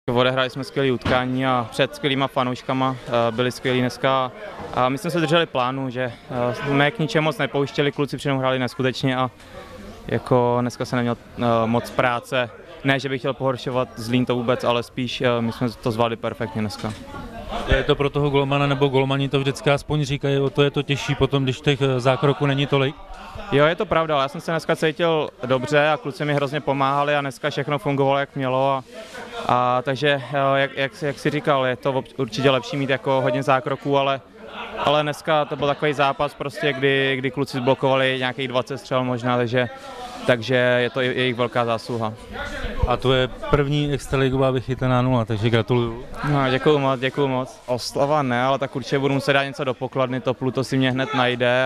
Odehráli jsme skvělé utkání a před skvělýma fanouškama byli skvělí dneska a my jsme se drželi plánu, že jsme k ničemu moc nepouštěli, kluci přitom hráli neskutečně a jako dneska se neměl moc práce. Ne, že bych chtěl pohoršovat Zlín to vůbec, ale spíš my jsme to zvládli perfektně dneska. Je to pro toho golmana nebo golmani to vždycky aspoň říkají, o to je to těžší potom, když těch zákroků není tolik? Jo, je to pravda, já jsem se dneska cítil dobře a kluci mi hrozně pomáhali a dneska všechno fungovalo jak mělo takže jak si říkal, je to určitě lepší mít jako hodně zákroků, ale dneska to byl takový zápas prostě, kdy kluci zblokovali nějakých 20 střel možná, takže je to jejich velká zásluha. A to je první extraligová vychytaná 0, takže gratuluju. No, děkuju moc. Oslava ne, ale tak určitě budu muset dát něco do pokladny, to Pluto si mě hned najde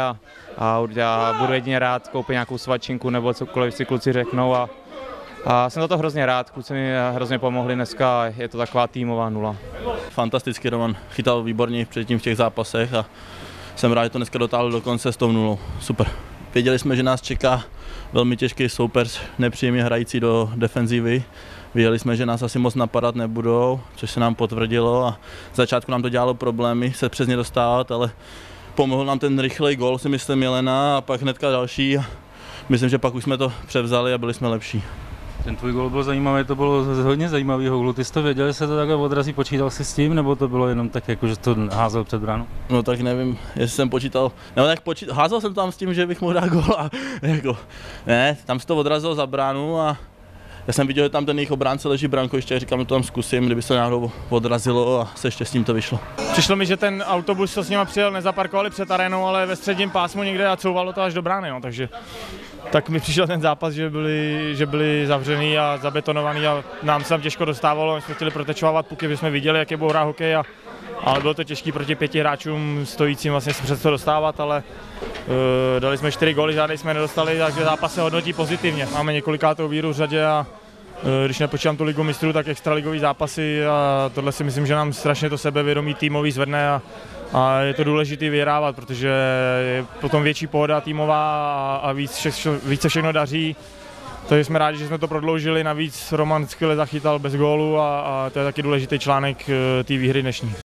a budu jedině rád koupit nějakou svačinku nebo cokoliv si kluci řeknou a jsem za to hrozně rád, kluci mi hrozně pomohli dneska, je to taková týmová 0. Fantastický Roman, chytal výborně předtím v těch zápasech a jsem rád, že to dneska dotáhl do konce s tou 0. Super. Věděli jsme, že nás čeká velmi těžký soupeř, nepříjemně hrající do defenzívy. Věděli jsme, že nás asi moc napadat nebudou, což se nám potvrdilo a z začátku nám to dělalo problémy se přes ně dostávat, ale pomohl nám ten rychlej gól, si myslím, Jelena a pak hnedka další. Myslím, že pak už jsme to převzali a byli jsme lepší. Ten tvůj gól byl zajímavý, to bylo hodně zajímavý gól. Ty jsi to věděl, že se to takhle odrazí, počítal jsi s tím, nebo to bylo jenom tak, jako, že to házel před bránu? No tak nevím, jestli jsem počítal, nebo tak házel jsem tam s tím, že bych mohl dát gól a jako, ne, tam se to odrazilo za bránu a já jsem viděl, že tam ten jejich obránce leží brankoviště a říkám, že to tam zkusím, kdyby se náhodou odrazilo a se štěstím to vyšlo. Přišlo mi, že ten autobus, co s nima přijel, nezaparkovali před arénou, ale ve středním pásmu někde a couvalo to až do brány, no, takže tak mi přišel ten zápas, že byli zavřený a zabetonovaný a nám se tam těžko dostávalo, my jsme chtěli protečovávat puky, protože jsme viděli, jak je budou hrát hokej, ale bylo to těžké proti 5 hráčům stojícím vlastně se přes to dostávat, ale dali jsme 4 góly, žádnej jsme nedostali, takže zápas se hodnotí pozitivně. Máme několikátou víru v řadě a když nepočítám tu ligu mistrů, tak extraligový zápasy a tohle si myslím, že nám strašně to sebevědomí týmový zvedne a je to důležité vyhrávat, protože je potom větší pohoda týmová a víc se všechno daří. Takže jsme rádi, že jsme to prodloužili, navíc Roman skvěle zachytal bez gólu a to je taky důležitý článek té výhry dnešní.